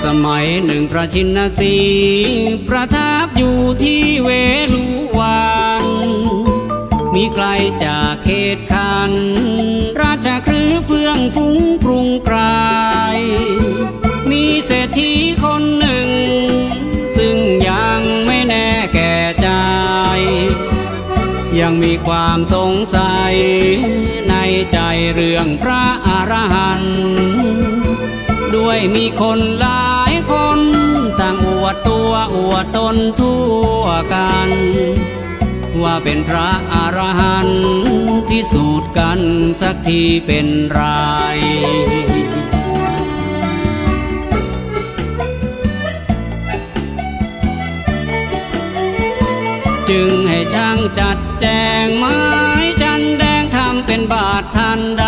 สมัยหนึ่งพระชินสีห์ประทับอยู่ที่เวลุวันมีไกลจากเขตคันราชคฤห์เฟื่องฟุ้งกรุงไกรมีเศรษฐีคนหนึ่งซึ่งยังไม่แน่แก่ใจยังมีความสงสัยในใจเรื่องพระอรหันต์ด้วยมีคนหลายคนต่างอวดตัวอวดตนทั่วกันว่าเป็นพระอรหันต์พิสูจน์กันสักทีเป็นไรจึงให้ช่างจัดแจงไม้จันแดงทำเป็นบาททันใด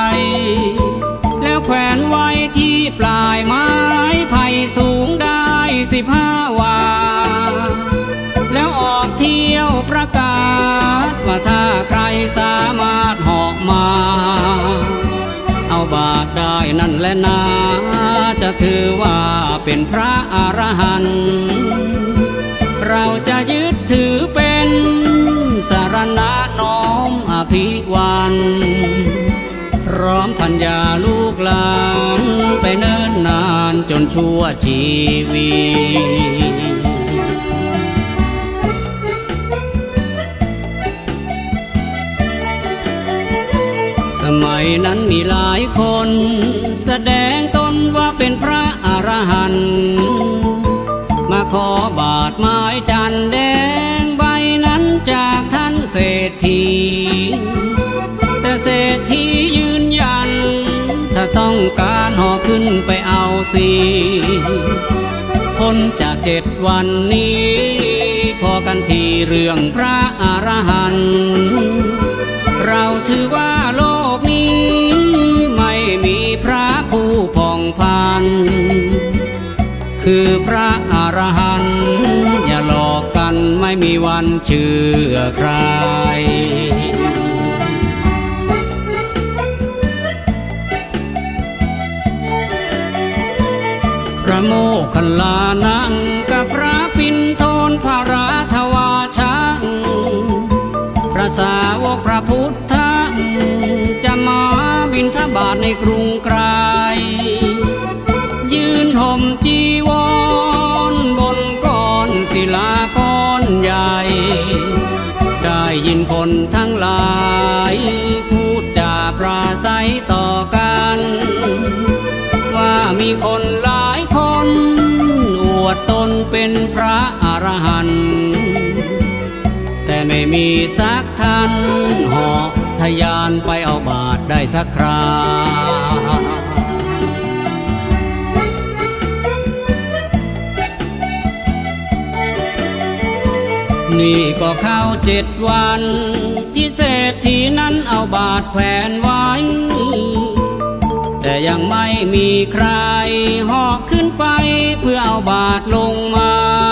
แล้วแขวนไว้ที่ปลายไม้ไผ่สูงได้15 วาแล้วออกเที่ยวประกาศว่าถ้าใครสามารถเหาะมาเอาบาทได้นั่นแหละนะจะถือว่าเป็นพระอรหันต์เราจะยึดถือเป็นสรณะน้อมอภิวันพร้อมพัญญาลูกหลานไปเนิ่นนานจนชั่วชีวิตสมัยนั้นมีหลายคนแสดงตนว่าเป็นพระอรหันต์มาขอบาทไม้จันแดงใบนั้นจากท่านเศรษฐีแต่เศรษฐียืนยันถ้าต้องการห่อขึ้นไปเอาสิพ้นจาก7 วันนี้พอกันทีเรื่องพระอรหันต์เราถือว่าโลกนี้ไม่มีพระผู้ผ่องพันคือพระอรหันต์อย่าหลอกกันไม่มีวันเชื่อใครพระโมคคัลลานังกับพระปิณโทนพระราธวาชังพระสาวกพระพุทธจะมาบิณฑบาตในกรุงไกรยืนห่มจีวรบนก้อนศิลาก้อนใหญ่ได้ยินคนทั้งหลายพูดจาปราศัยต่อกันว่ามีคนหลายคนอวดตนเป็นพระอรหันต์แต่ไม่มีสักท่านเหาะทะยานไปเอาบาทได้สักครานี่ก็เข้า7 วันที่เศรษฐีนั้นเอาบาทแขวนไว้แต่ยังไม่มีใครเหาะขึ้นไปเพื่อเอาบาทลงมา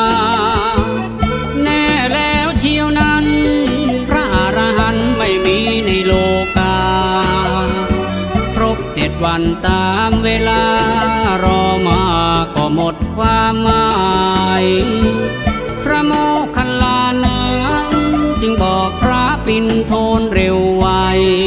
แน่แล้วเชียวนั้นพระอรหันต์ไม่มีในโลกาครบ7 วันตามเวลารอมาก็หมดความหมายพระโมคคัลลานะจึงบอกพระปิณโทนเร็วไว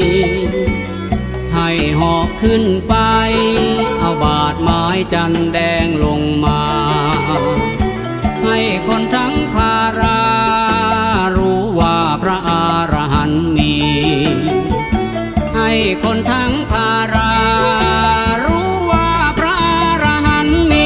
ให้เหาะขึ้นไปเอาบาทไม้จันแดงลงมาให้คนทั้งภารารู้ว่าพระอรหันต์มีให้คนทั้งภารารู้ว่าพระอรหันต์มี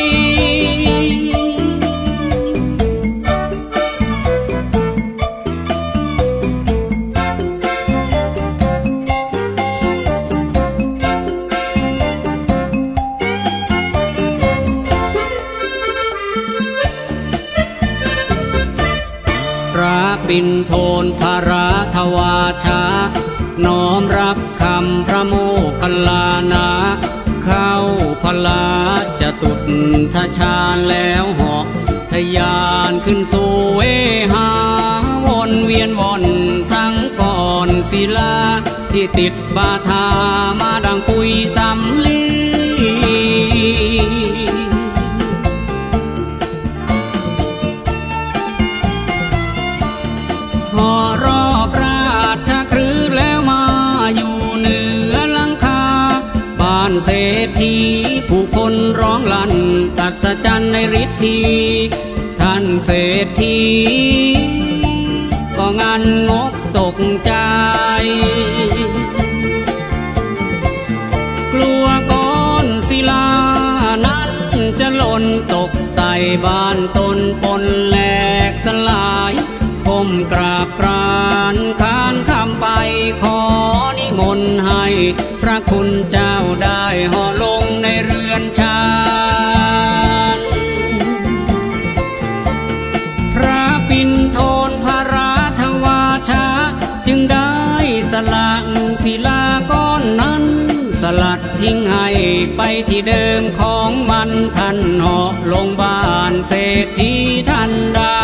พระปิณโทนพระราธวาชาน้อมรับคำพระโมคคัลลานะเข้าพลาจะตุทชาญแล้วเหาะทะยานขึ้นสู่เวหาวนเวียนว่อนทั้งก้อนศิลาที่ติดบาทามาดังปุยสำลีร้องลั่นอัศจรรย์ในฤทธิท่านเศรษฐีก็งันงกตกใจกลัวก้อนศิลานั้นจะหล่นตกใส่บ้านตนปนแหลกสลายก้มกราบกรานค้านคำไปขอนิมนต์ให้พระคุณเจ้าได้ห่อลงในเรือนชานพระปิ่นโทนพระราชวาชาจึงได้สละศิลาก้อนนั้นสลัดทิ้งให้ไปที่เดิมของมันท่านเหาะลงบ้านเศรษฐีท่านได้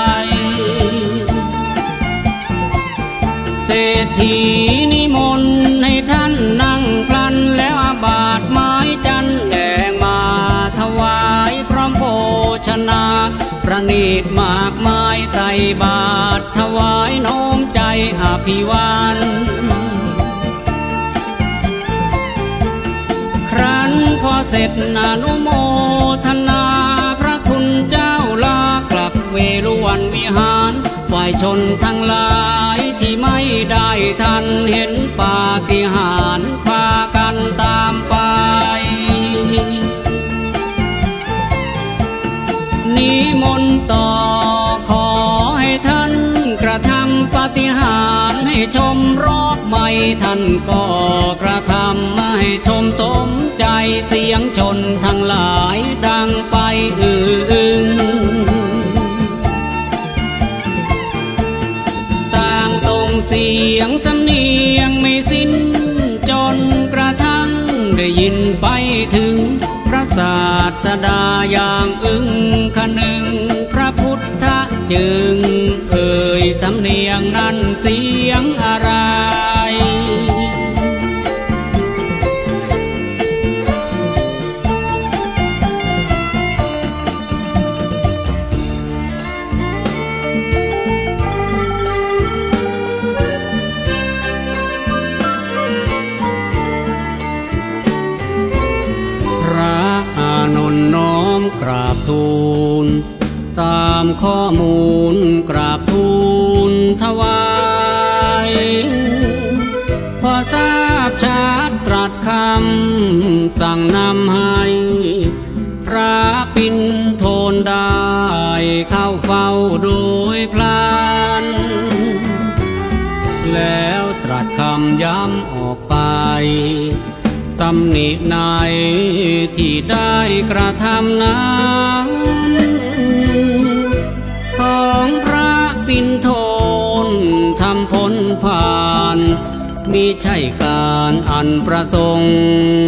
เศรษฐีนิมนต์ให้ท่านนั่งพลันแล้วอาบาตไม้จันแดงมาถวายพร้อมโภชนาประณีตมากมายใส่บาตรถวายน้อมใจอภิวาทครั้นพอเสร็จอนุโมทนาพระคุณเจ้าลากลับเวฬุวันวิหารฝ่ายชนทั้งหลายที่ไม่ได้ทันเห็นปาฏิหาริย์พากันตามไปนิมนต์ต่อขอให้ท่านกระทำปาฏิหาริย์ให้ชมรอบใหม่ท่านก็กระทำให้ชมสมใจเสียงชนทั้งหลายดังไปอึงต่างส่งเสียงสำเนียงไม่สิ้นจนกระทั่งได้ยินไปถึงพระศาสดาอย่างอึ้งคนึงพระพุทธจึงเอ่ยสำเนียงนั้นเสียงอะไรน้อมกราบทูลตามข้อมูลกราบทูลถวายพอทราบชัดตรัสคำสั่งนำให้พระปิ่นโทนได้เข้าเฝ้าโดยพลันแล้วตรัสคำย้ำออกไปตำหนิในที่ได้กระทำนั้นของพระปิ่นโทนทำพ้นผ่านมิใช่การอันประสงค์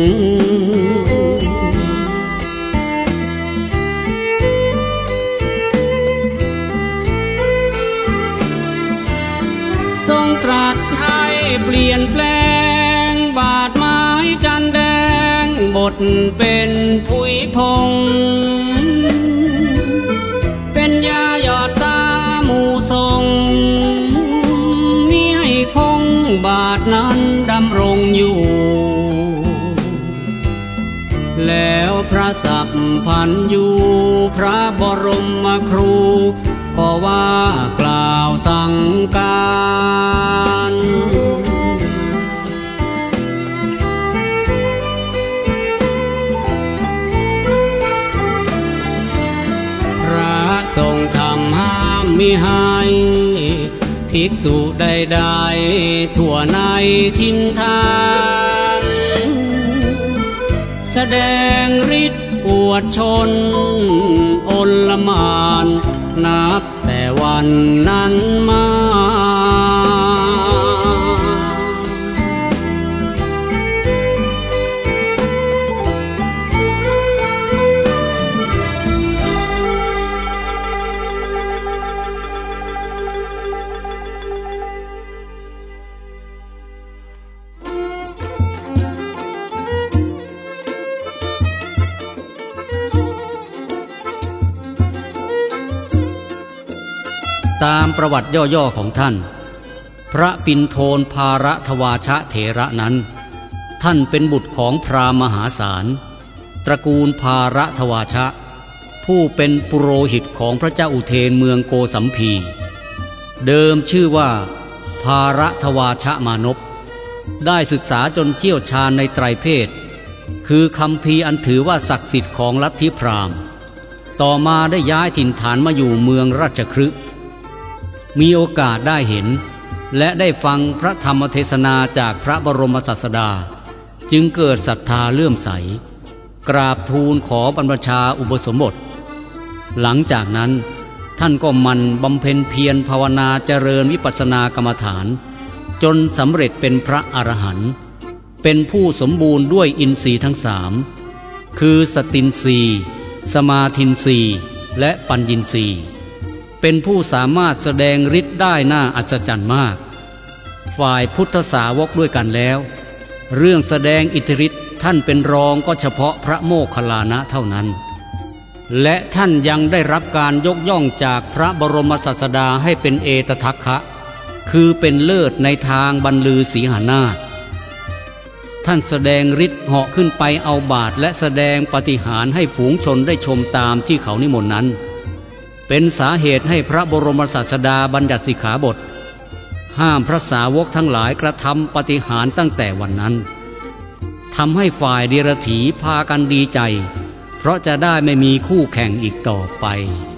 ทรงตรัสให้เปลี่ยนแปลงบาทไม้จันแดงบทเป็นผุยพงเป็นยาหยอดตาหมู่ทรงมิให้คงบาทนั้นดำรงอยู่แล้วพระสัพพันยูพระบรมครูก็ว่ากล่าวสั่งการทรงทำห้ามมิให้ภิกษุใดๆทั่วในทินทานแสดงฤทธิ์อวดชนโอลหม่านนับแต่วันนั้นมาตามประวัติย่อๆของท่านพระปิ่นโทนภารทวาชะเถระนั้นท่านเป็นบุตรของพราหมณ์มหาศาลตระกูลภารทวาชะผู้เป็นปุโรหิตของพระเจ้าอุเทนเมืองโกสัมพีเดิมชื่อว่าภารทวาชะมานพได้ศึกษาจนเชี่ยวชาญในไตรเพศคือคัมภีร์อันถือว่าศักดิ์สิทธิ์ของลัทธิพราหมณ์ต่อมาได้ย้ายถิ่นฐานมาอยู่เมืองราชคฤห์มีโอกาสได้เห็นและได้ฟังพระธรรมเทศนาจากพระบรมศาสดาจึงเกิดศรัทธาเลื่อมใสกราบทูลขอบรรพชาอุปสมบทหลังจากนั้นท่านก็มันบำเพ็ญเพียรภาวนาเจริญวิปัสสนากรรมฐานจนสำเร็จเป็นพระอรหันต์เป็นผู้สมบูรณ์ด้วยอินทรีย์ทั้งสามคือสตินทรีย์สมาธินทรีย์และปัญญินทรีย์เป็นผู้สามารถแสดงฤทธิ์ได้น่าอัศจรรย์มากฝ่ายพุทธสาวกด้วยกันแล้วเรื่องแสดงอิทธิฤทธิ์ท่านเป็นรองก็เฉพาะพระโมคคัลลานะเท่านั้นและท่านยังได้รับการยกย่องจากพระบรมศาสดาให้เป็นเอตทัคคะคือเป็นเลิศในทางบรรลือสีหนาถท่านแสดงฤทธิ์เหาะขึ้นไปเอาบาตรและแสดงปาฏิหาริย์ให้ฝูงชนได้ชมตามที่เขานิมนต์นั้นเป็นสาเหตุให้พระบรมศาสดาบัญญัติสิกขาบทห้ามพระสาวกทั้งหลายกระทำปาฏิหาริย์ตั้งแต่วันนั้นทำให้ฝ่ายเดรัจฉีพากันดีใจเพราะจะได้ไม่มีคู่แข่งอีกต่อไป